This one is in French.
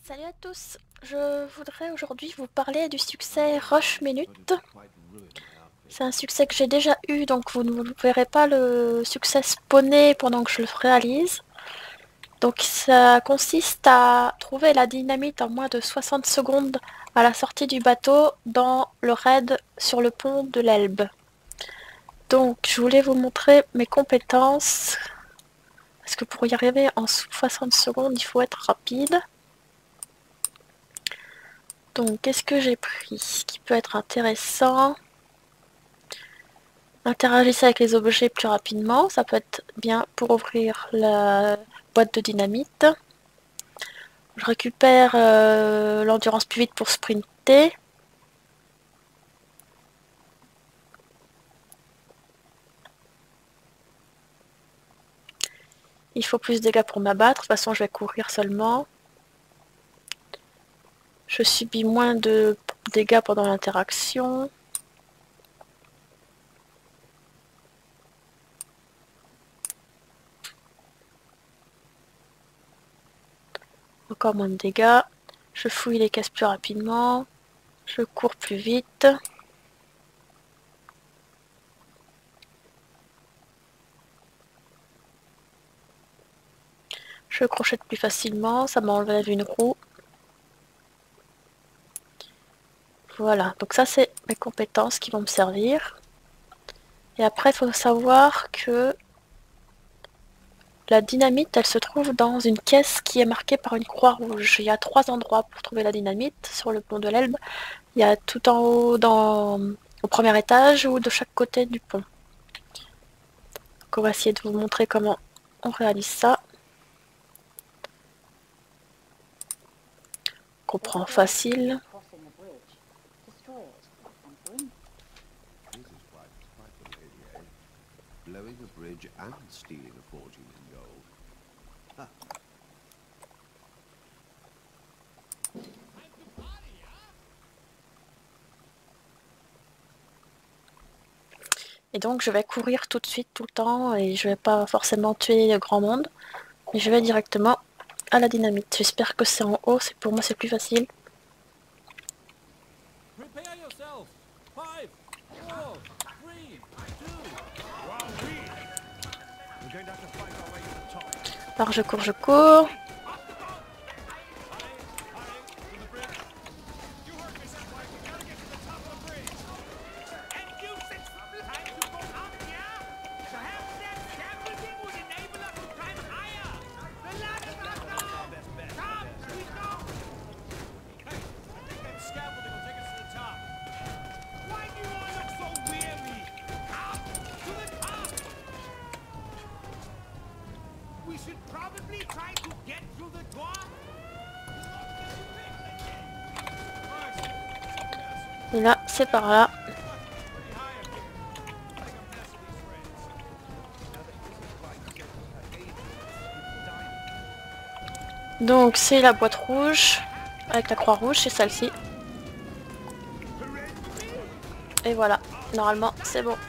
Salut à tous, je voudrais aujourd'hui vous parler du succès Rush Minute. C'est un succès que j'ai déjà eu, donc vous ne verrez pas le succès spawner pendant que je le réalise. Donc ça consiste à trouver la dynamite en moins de 60 secondes à la sortie du bateau dans le raid sur le pont de l'Elbe. Donc je voulais vous montrer mes compétences, parce que pour y arriver en 60 secondes il faut être rapide. Donc, qu'est-ce que j'ai pris? Ce qui peut être intéressant. Interagissez avec les objets plus rapidement. Ça peut être bien pour ouvrir la boîte de dynamite. Je récupère l'endurance plus vite pour sprinter. Il faut plus de dégâts pour m'abattre. De toute façon, je vais courir seulement. Je subis moins de dégâts pendant l'interaction. Encore moins de dégâts. Je fouille les caisses plus rapidement. Je cours plus vite. Je crochette plus facilement. Ça m'enlève une roue. Voilà, donc ça c'est mes compétences qui vont me servir. Et après, il faut savoir que la dynamite, elle se trouve dans une caisse qui est marquée par une croix rouge. Il y a 3 endroits pour trouver la dynamite sur le pont de l'Elbe. Il y a tout en haut au premier étage ou de chaque côté du pont. Donc on va essayer de vous montrer comment on réalise ça. On comprend facile. Blowing a bridge and stealing a fortune in gold. Ha. Et donc je vais courir tout de suite, tout le temps, et je vais pas forcément tuer grand monde. Mais je vais directement à la dynamite. J'espère que c'est en haut, pour moi c'est plus facile. Alors je cours, je cours. Et là, c'est par là. Donc c'est la boîte rouge, avec la croix rouge, c'est celle-ci. Et voilà, normalement c'est bon.